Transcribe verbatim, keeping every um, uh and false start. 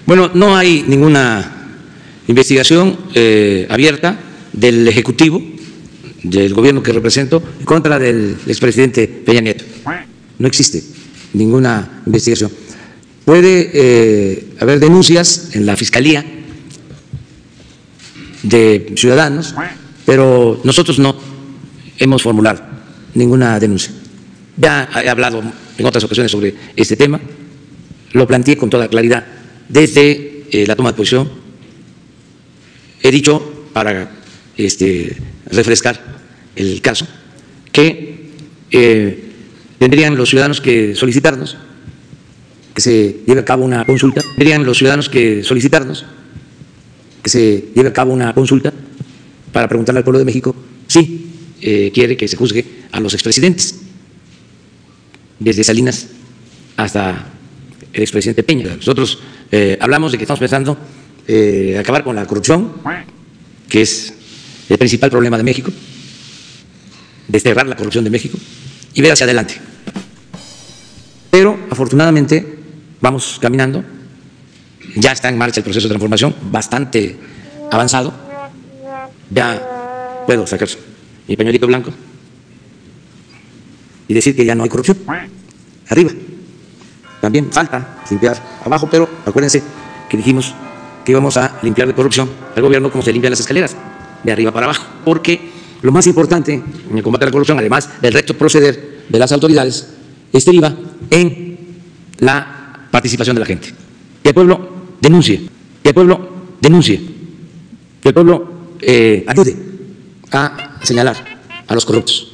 Bueno, no hay ninguna investigación eh, abierta del Ejecutivo, del gobierno que represento, en contra del expresidente Peña Nieto. No existe ninguna investigación. Puede eh, haber denuncias en la Fiscalía de ciudadanos, pero nosotros no hemos formulado ninguna denuncia. Ya he hablado en otras ocasiones sobre este tema, lo planteé con toda claridad desde eh, la toma de posición. He dicho, para este, refrescar el caso, que eh, tendrían los ciudadanos que solicitarnos que se lleve a cabo una consulta, tendrían los ciudadanos que solicitarnos que se lleve a cabo una consulta para preguntarle al pueblo de México si eh, quiere que se juzgue a los expresidentes, desde Salinas hasta el expresidente Peña. Nosotros eh, hablamos de que estamos pensando eh, acabar con la corrupción, que es el principal problema de México, desterrar la corrupción de México y ver hacia adelante. Pero afortunadamente vamos caminando, ya está en marcha el proceso de transformación, bastante avanzado. Ya puedo sacar mi pañuelito blanco y decir que ya no hay corrupción. Arriba también falta limpiar abajo, pero acuérdense que dijimos que íbamos a limpiar de corrupción al gobierno como se limpian las escaleras, de arriba para abajo, porque lo más importante en el combate a la corrupción, además del recto proceder de las autoridades, estriba en la participación de la gente. Que el pueblo denuncie, que el pueblo denuncie, que el pueblo eh, ayude a señalar a los corruptos.